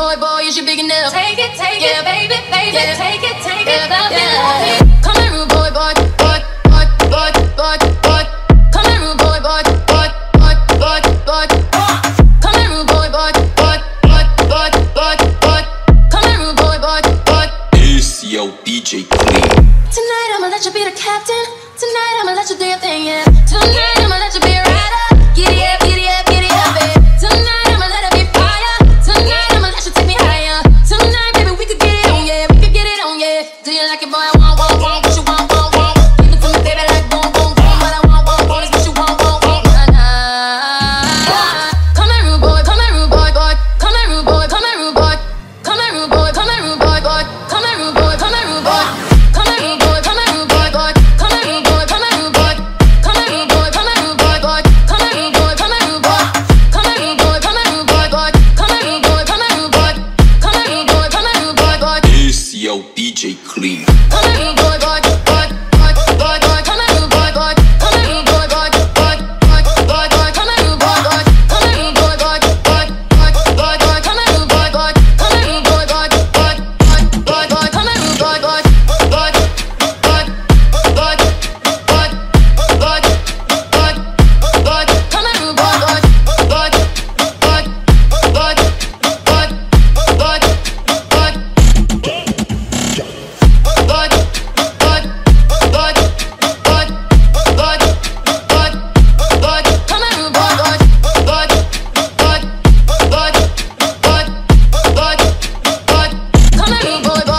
boy, is you big enough? Take it, yeah, baby, yeah. Take it, yeah, love yeah. it. Come here, rude boy, boy, boy, boy, boy, boy, boy. Come here, rude boy, boy, boy, boy, boy, boy. Come here, rude boy, boy, boy, boy, boy, boy, boy. Come here, rude boy, boy, boy. It's your DJ Clean. Tonight I'ma let you be the captain. Tonight I'ma let you do your thing, yeah. Tonight I'ma let you be a rider. Giddy up, giddy up, giddy up, babe. Tonight I'ma let it be fire. Tonight I'ma let you take me higher. Tonight, baby, we could get it on, yeah. We could get it on, yeah. Do you like it, boy? I want, what you want, want. Give it to me, baby, like boom, boom, boom. What I want is what you want, nah, nah. Come here, rude boy, come here, rude boy, boy. Come here, rude boy, come here, rude boy. Come here, rude boy, come here, rude boy, boy. Come here, rude boy, come here, rude boy. Come here, rude boy, come here, rude boy, boy. Come here, rude boy, come here, rude boy. Come here, rude boy, come here, rude boy, boy. Come here, rude boy, come here, rude boy. Come here, rude boy, come here, rude boy, boy. Come here, rude boy, come here, rude boy. Come here, rude boy, come here, rude boy, boy. It's your DJ Clean. Come here, rude boy, boy, boy, boy, boy, boy. Come here, rude boy, boy. Come here, rude boy, boy, boy, boy, boy, boy. Come here, rude boy, boy. Come here, rude boy, boy, boy, boy, boy, boy. Come here, rude boy, boy. Come here, rude boy, boy, boy, boy, boy, boy. Come here, rude boy, boy, boy, boy, boy, boy, boy, boy, boy. Come here, rude boy, boy, boy, boy, boy, boy, boy, boy, boy,